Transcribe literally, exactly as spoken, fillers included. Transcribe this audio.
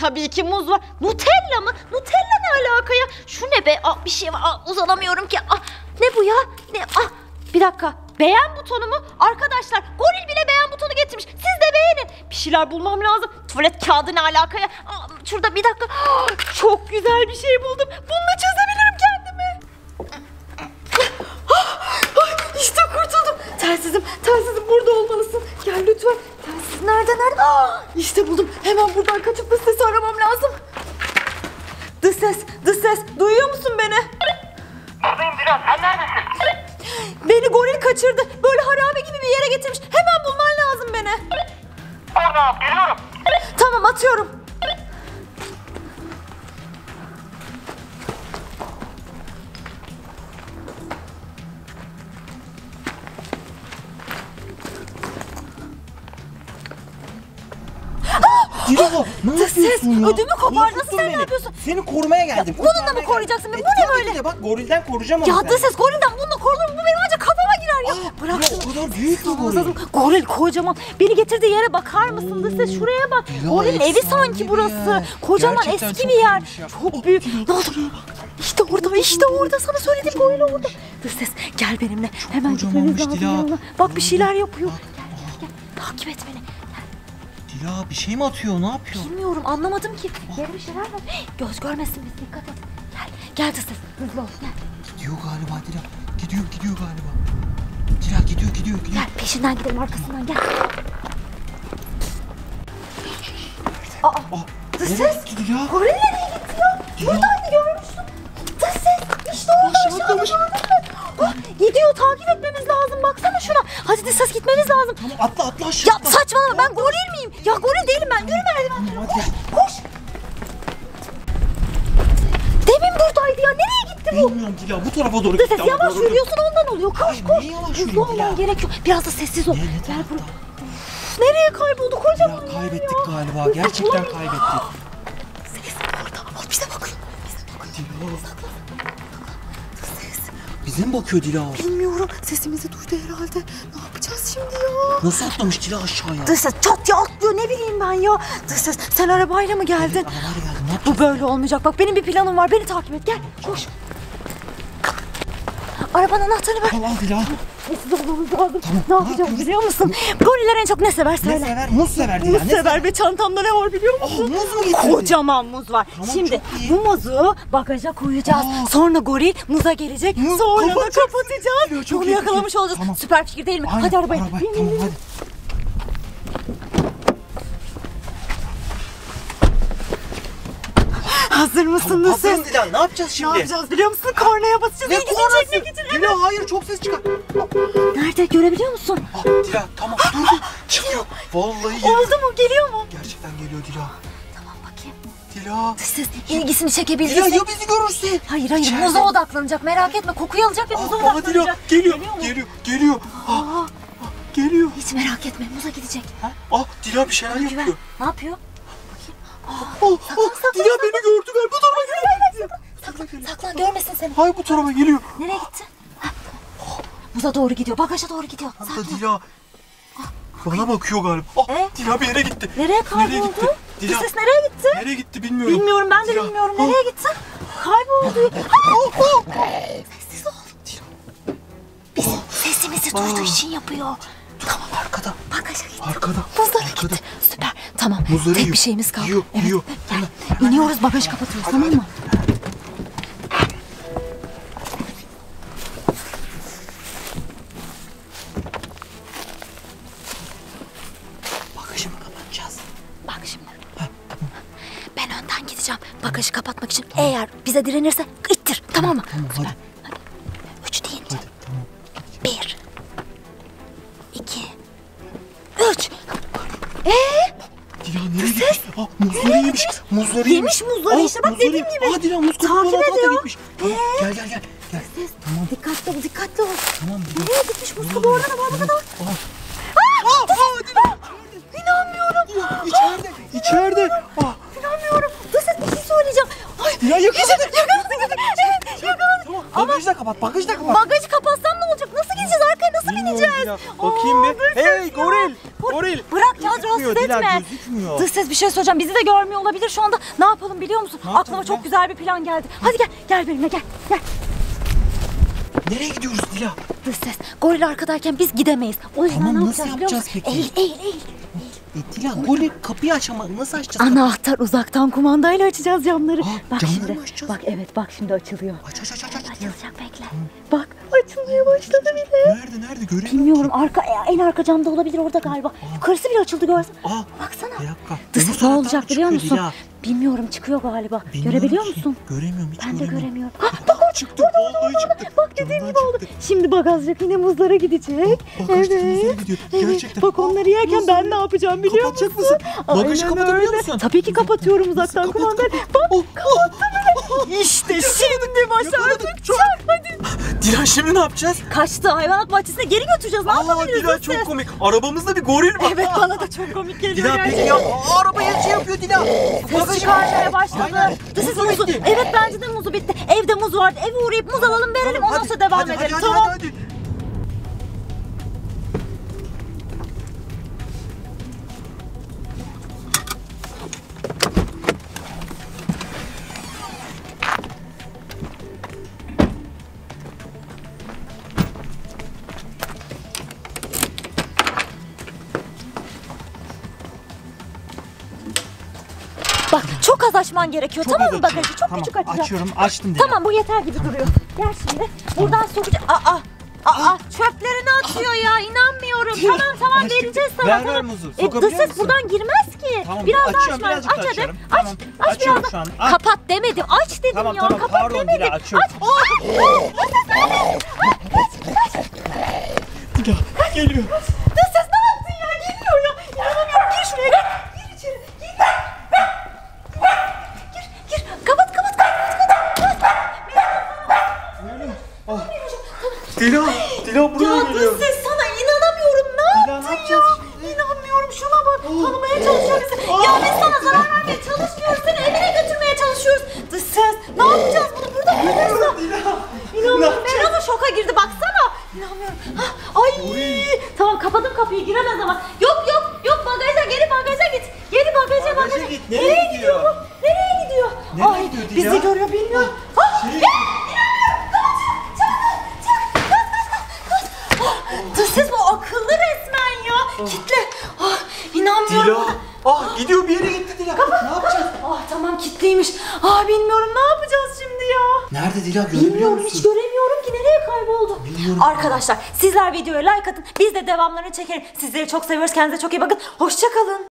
tabii ki muz var. Nutella mı? Nutella ne alaka ya? Şu ne be? Aa, bir şey var. Aa, uzanamıyorum ki. Aa, ne bu ya? Ne? Aa, bir dakika. Beğen butonu mu? Arkadaşlar goril bile beğen butonu getirmiş. Siz de beğenin. Bir şeyler bulmam lazım. Tuvalet kağıdı ne alaka ya? Aa, şurada bir dakika. Aa, çok güzel bir şey buldum. Bununla çözebilirim kendimi. İşte kurtuldum. Telsizim, telsizim burada olmalısın. Gel lütfen. Telsiz nerede, nerede? Aa, işte buldum. Hemen buradan kaçıp dış sesi aramam lazım. Dış ses, dış ses. Duyuyor musun beni? Buradayım Dilan, sen neredesin? Beni goril kaçırdı. Böyle harabe gibi bir yere getirmiş. Hemen bulman lazım beni. Orada at, geliyorum. Tamam, atıyorum. Dilo, ne Dış ses, yapıyorsun ya? ödümü kopar. Nasıl Korkuttun sen ne beni. yapıyorsun? Seni korumaya geldim. Bununla kurtarmaya mı geldim. koruyacaksın beni? E, Bu ne tabii böyle? ki de bak gorilden koruyacağım onu Ya seni. dış ses, gorilden bununla korunur mu? Bu benim ancak kafama girer ya. Aa, Bırak ya şunu. o kadar büyük bir goril. Ağzım- Goril kocaman. Beni getirdiği yere bakar mısın dış ses? Şuraya bak. Ya, Gorilin evi efsane sanki bir burası. yer. Kocaman Gerçekten eski çok bir yer. iyiymiş ya. Çok Oh, büyük. Dilo, Ne oldu? şuraya bak. İşte orada, işte orada. Sana söyledim, goril orada. Dış ses, gel benimle. Hemen gitmemiz kocamanmış lazım Dila. yanına. Bak bir şeyler yapıyor. Gel, gel, gel. Takip et beni. Dila bir şey mi atıyor? Ne yapıyor? Bilmiyorum, anlamadım ki. Yerde bir şeyler var. Hey, göz görmesin bizi, dikkat et. Gel, gel dış ses. Hızlı ol, gel. Gidiyor galiba Dila. Gidiyor gidiyor galiba. Dila gidiyor gidiyor gidiyor. Gel, peşinden gidelim, arkasından gel. Aa, dış Nereye ses. gitti Dila? Goril nereye gitti ya? Buradaydı, görmüştüm. Dış ses, işte orada Aşağı aşağıda, atlamış. gördün mü? Ah, gidiyor, takip etmemiz lazım. Baksana şuna. Hadi dış ses, gitmemiz lazım. Tamam atla atla aşağı Ya atla. saçmalama, ben goril miyim? Ya goril değilim ben. Yürü merdiven. Tamam, hadi. Koş. Demin buradaydı ya. Nereye gitti bu? Bilmiyorum Dila bu tarafa doğru Dış gitti ses, ama yavaş gördüm. yürüyorsun, ondan oluyor. Koş Ay, koş. niye yavaş Hızlı yürüyorum olman Dila? gerekiyor. Biraz da sessiz ol. Ne, ne Gel tarafta? buraya. Uf, nereye kayboldu kocaman? Ya kaybettik ya. galiba. Dış ses, Gerçekten bulamıyorum. kaybettik. Ses orada. Al, bize bakıyor. Bize bakıyor. Dila. Ses. Bize mi bakıyor Dila? Bilmiyorum. Sesimizi duydu herhalde. Ne yapacağız şimdi ya? Nasıl atlamış Dila aşağıya? Dış ses çat ya atlıyor, ne bileyim ben ya. Dış ses, sen arabayla mı geldin? Evet, arabayla geldim. Ne yapacağız? Bu böyle olmayacak. Bak benim bir planım var. Beni takip et. Gel. Koş. Arabanın anahtarını ver. Al al Dila. Sessiz olmamız lazım. Tamam, Ne ne yapacağız yapıyoruz? biliyor musun? Goriller en çok ne sever Ne söyle. sever? Muz sever Dila. Muz Ne sever ve çantamda ne var biliyor musun? Oh, muz mu getirdin? Kocaman muz var. Tamam, Şimdi çok iyi. bu muzu bagaja koyacağız. Aa. Sonra goril muza gelecek. Muz Sonra da kapatacaksın. kapatacağız. Ya, çok Onu iyi yakalamış fikir. olacağız. Tamam. Süper fikir değil mi? Aynen, Hadi arabaya. arabaya. Bin, bin, Tamam bin. hadi. Hazır mısınız Hazırım siz? Dila. Ne yapacağız Ne şimdi? yapacağız biliyor musun? Kornaya basacağız. Ne İlgini kornası? çekmek için. Dila hayır çok ses çıkar. Nerede, görebiliyor musun? Ah, Dila tamam dur dur. Çıkıyor. Vallahi geliyor. Oldu mu? Geliyor mu? Gerçekten geliyor Dila. Tamam, bakayım. Dila. Siz ilgisini Dila çekebildiysek. ya bizi görürse? Hayır hayır, İçeride. muza odaklanacak, merak etme. Kokuyu alacak ve Ah, muza baba Dila odaklanacak. geliyor. mu? Geliyor. Geliyor. Ah, Aa, geliyor. hiç merak etme, muza gidecek. Ah Dila bir şeyler Güven. yapıyor. Ne yapıyor? Ah, ah, Dila beni gördü galiba. Bu tarafa geliyor. Saklan, saklan, görmesin seni. Hayır bu tarafa geliyor. Nereye gitti? Heh. Muza doğru gidiyor, bagaja doğru gidiyor. Burada Sakin ol. Dila. Bana bakıyor galiba. Ah, E? Dila bir yere gitti. Nereye kayboldu? Nereye gitti? Bu Dila. ses nereye gitti? Nereye gitti bilmiyorum. Bilmiyorum, ben de Dila. bilmiyorum. Ah, Nereye gitti? Kayboldu. ah, ah. Sessiz ol. Bizim sesimizi duyduğu için yapıyor. Tamam arkada. Bagaja gitti. Arkada. Muzlara Arkada. gitti. Süper. Tamam. Muzları Tek yiyor. bir şeyimiz kaldı. Yiyor, evet. yiyor. Gel. Hemen, İniyoruz, bagajı kapatıyoruz, tamam mı? Bagajı mı kapatacağız? Bak şimdi. Ben önden gideceğim bagajı kapatmak için. Eğer bize direnirse ittir. Tamam mı? Tamam Süper. hadi. Hadi. Üç deyince. Hadi tamam. Bir. İki. Üç. Ee? Dila nereye gitmiş? Ah muzları yemiş. Muzları yemiş. Yemiş muzları işte, bak muzları dediğim yemiş. gibi. Aa Dila muz Takip kutuları da ediyor. gitmiş. Tamam gel gel gel. Gel. Tamam. Dikkatli ol, dikkatli ol. Tamam Dila. Nereye gitmiş muz kabuğu, orada da var, burada da var. Aa. Aa, aa, Dila. İnanmıyorum. Dila içeride. İçeride. Ah. İnanmıyorum. Dur ses, bir şey söyleyeceğim. Ay, Dila yakaladı. yakaladı, yakaladı. Evet, yakaladı. Tamam. Ama Bagajı da kapat. Bagajı da kapat. bagajı kapatsam ne olacak? Nasıl gideceğiz arkaya? Nasıl Bilmiyorum bineceğiz? Dila. Bakayım Aa, bir. dur ses Hey ya. goril. Gor- Goril. Bırak ya, Gitmiyor rahatsız Dila. Dila, etme. gözükmüyor. Dış ses bir şey söyleyeceğim. Bizi de görmüyor olabilir şu anda. Ne yapalım biliyor musun? Ne Aklıma yapacağız çok ya? güzel bir plan geldi. Hadi gel. Gel benimle gel. Gel. Nereye gidiyoruz Dila? Dış ses. Goril arkadayken biz gidemeyiz. O yüzden Tamam, ne nasıl yapacağız biliyor musun? yapacağız peki? Eğil eğil eğil. E Dila, golü kapıyı aç ama nasıl açacağız? Anahtar uzaktan kumandayla açacağız camları. Aa, Bak camları şimdi. mı açacağız? Bak evet bak şimdi açılıyor. Aç aç aç aç. aç. Açılacak bekle. Bak açılmaya başladı bile. Nerede nerede göremiyorum. Bilmiyorum arka en arka camda olabilir orada galiba. Yukarısı bile açıldı görsene. Aa, Baksana. bir dakika. Dış Öbür ses ne taraftan olacak mı biliyor çıkıyor musun? Dila? Bilmiyorum çıkıyor galiba. Bilmiyorum Görebiliyor ki. musun? Göremiyorum hiç Ben de göremiyorum. göremiyorum. Ah, bak orada. Çıktı vallahi çıktı. Bak dediğim Camdan gibi oldu. çıktı. Şimdi bak azıcık yine muzlara gidecek. Bak kaçtı muzlara gidiyor. Gerçekten. Bak onları yerken ben ne yapacağım biliyor musun? Kapatacak mısın? Bagajı Aynen kapatabiliyor öyle. musun? Tabii ki kapatıyorum uzaktan Kapat, kumandayı. kapat. Bak Oh, kapattım bile. İşte şimdi başardık. Çak hadi. Dila şimdi ne yapacağız? Kaçtı hayvanat bahçesine geri götüreceğiz. Ne Aa yapabiliriz? Dila Dış çok ses? komik. Arabamızda bir goril var. Evet bana da çok komik geliyor Dila gerçekten. peki ya. Aa, arabaya şey yapıyor Dila. Ses çıkarmaya başladı. Aynen. Dış ses Muzu muzu. bitti. Evet bence de muzu bitti. Evde muz vardı. Eve uğrayıp muz alalım verelim ondan Hadi, sonra devam hadi, edelim. hadi, Tamam. hadi, hadi. Bak çok az açman gerekiyor Çok tamam az mı bagajı? açıyorum. Çok Tamam, küçük açacağım. açıyorum, açtım Dila. Tamam bu yeter gibi duruyor. Gel şimdi buradan sokacağım. Aa, aa çöplerini atıyor ya inanmıyorum. Dila, Tamam tamam aşkım, vereceğiz sana. ver, ver tamam. muzu, E, sokabiliyor dış ses musun? buradan girmez ki. Tamam, biraz daha açıyorum, açman. birazcık Aç da hadi. açıyorum. Aç, Tamam, aç açıyorum biraz şu an. daha. Ah. Kapat demedim. Aç dedim Tamam, ya. tamam, Kapat pardon demedim. Dila, açıyorum. Aç. Aa, Dila geliyor. dış ses ne yaptın ya? Geliyor ya. İnanamıyorum. Gir şuraya gel. Gir içeri. Gir. Gir. Gir. Kapat kapat kapat. kapat. Dila, Dila buraya Ya geliyor. dış ses sana inanamıyorum. Ne Dila, ne yaptın yapacağız ya? şimdi? İnanmıyorum şuna bak. Tanımaya çalışıyor bizi. Ya biz sana zarar vermeye çalışmıyoruz. Seni evine götürmeye çalışıyoruz. Dış ses ne yapacağız bunu burada görüyorsun. Dila. İnanmıyorum. Beyaz da şoka girdi baksana. İnanmıyorum. Hah, Ay. Tamam kapadım kapıyı giremez ama. Yok yok yok bagaja geri bagaja git. Geri bagaja Bagaja bagaja. git. Nereye gidiyor? bu? Nereye gidiyor? Nereye Ay gidiyor Dila? bizi görüyor bilmiyorum. Ah, Şey- gel, inanmıyorum. Kaç, çabuk, çabuk. Kaç, kaç, kaç, kaç. Ah, dış ses bu akıllı resmen ya. Kitle. Ah, inanmıyorum. Dila. Ah gidiyor bir yere gitti Dila. Ne yapacağız? Ah tamam kitleymiş. Ah bilmiyorum ne yapacağız şimdi ya. Nerede Dila görebiliyor Bilmiyorum musun? hiç göremiyorum ki nereye kayboldu. Bilmiyorum. Arkadaşlar sizler videoya like atın. Biz de devamlarını çekelim. Sizleri çok seviyoruz. Kendinize çok iyi bakın. Hoşça kalın.